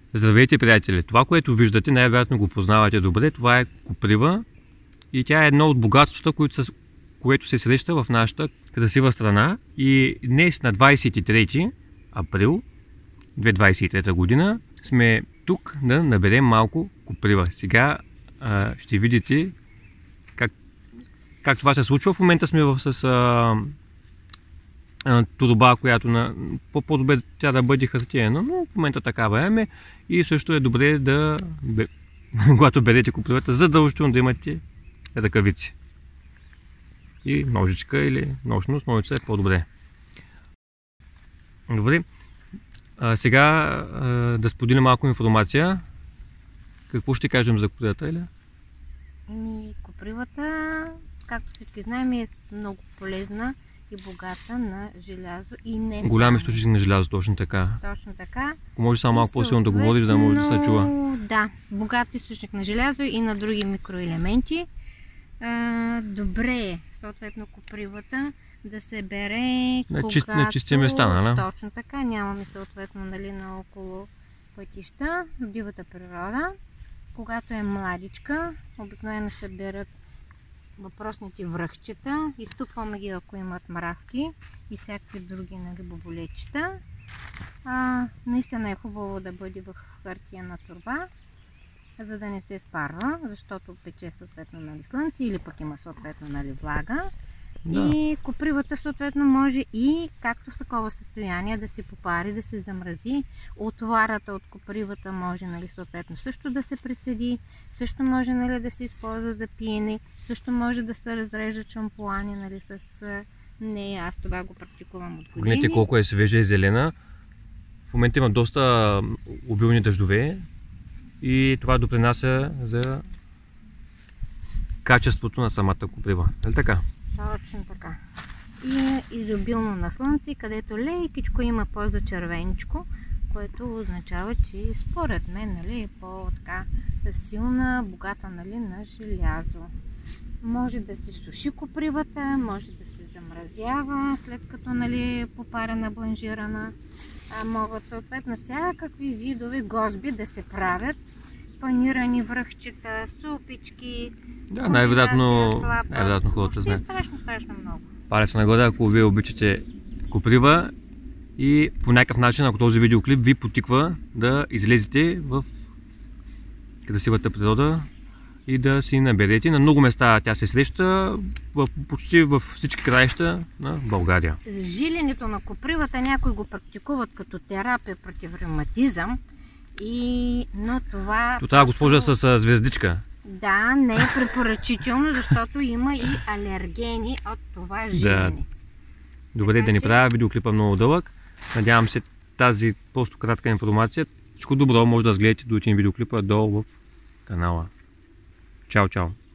Здравейте, приятели! Това, което виждате, най-вероятно го познавате добре. Това е коприва и тя е едно от богатствата, което се среща в нашата красива страна. И днес на 23 април 2023 година сме тук да наберем малко коприва. Сега ще видите как това се случва. В момента сме с турба, която по-добре тя да бъде хартиена, но в момента такава е. И също е добре да, когато берете копривата, задължително да имате ръкавици. И ножичка или нощност, ножица е по-добре. Добре. Сега да споделим малко информация. Какво ще кажем за копривата, Еля? Копривата, както всички знаем, е много полезна и богата на желязо и не голям източник на желязо, точно така. Точно така. Ако може само малко по-силно да говориш, да може да се чува. Да, богат източник на желязо и на други микроелементи. Добре е, съответно, копривата да се бере на чисти места, нали? Точно така, нямаме съответно наоколо пътища, в дивата природа. Когато е младичка, обикновено се берат въпросните връхчета, изтупваме ги, ако имат мравки и всякакви други боболечета. Наистина е хубаво да бъде в хартиена торба, за да не се спарва, защото пече съответно слънце или пък има съответно влага. Да. И копривата съответно може и както в такова състояние да се попари, да се замрази. Отварата от копривата може съответно също да се прецеди, също може да се използва за пиене, също може да се разрежат шампуани с нея. Аз това го практикувам от години. Гледайте колко е свежа и зелена. В момента има доста обилни дъждове и това допринася за качеството на самата коприва. Нали така? Точно така. И е изобилно на слънце, където лекичко има по-зачервеничко, което означава, че според мен е по-така силна, богата на желязо. Може да се суши копривата, може да се замразява, след като е попарена, бланжирана. Могат съответно всякакви видове гозби да се правят. Панирани връхчета, супички. Да, най-вероятно хората знаят. Страшно много. Палец нагоре, ако вие обичате коприва и по някакъв начин, ако този видеоклип ви потиква да излезете в красивата природа и да си наберете. На много места тя се среща, почти във всички краища на България. Жиленето на копривата някои го практикуват като терапия против ревматизъм. Но това... Това госпожа с звездичка. Да, не е препоръчително, защото има и алергени от това жилене. Да. Добре, да ни правя видеоклипа много дълъг. Надявам се тази просто кратка информация. Всичко добро, може да разгледате до видеоклипа долу в канала. Чао, чао!